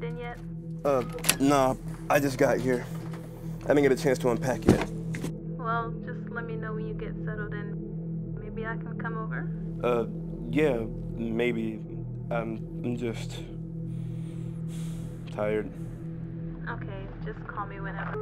moved in yet? No, I just got here. I didn't get a chance to unpack yet. Well, just let me know when you get settled and maybe I can come over. Yeah, maybe. I'm just tired. Okay, just call me whenever.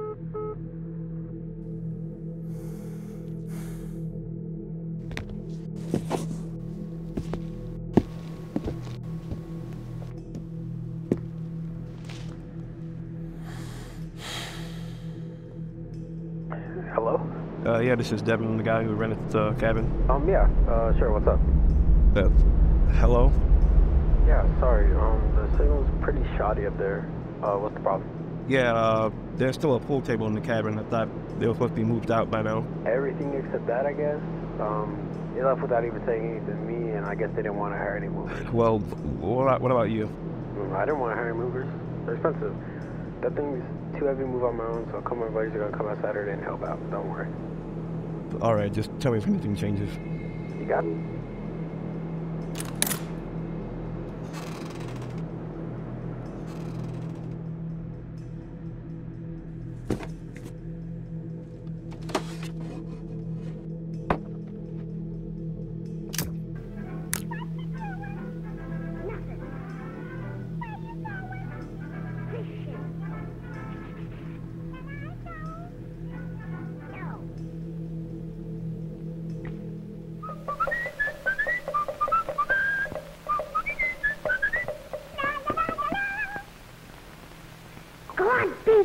Hello? Yeah, this is Devin, the guy who rented the cabin. Yeah, sure, what's up? Hello? Yeah, sorry, the signal's pretty shoddy up there. What's the problem? Yeah, there's still a pool table in the cabin. I thought they were supposed to be moved out by now. Everything except that, I guess. They left without even saying anything to me, and I guess they didn't want to hire any movers. Well, what about you? I didn't want to hire any movers. They're expensive. That thing's too heavy to move on my own, so a couple of my buddies are gonna come out Saturday and help out. Don't worry. Alright, just tell me if anything changes. You got it? Go on, be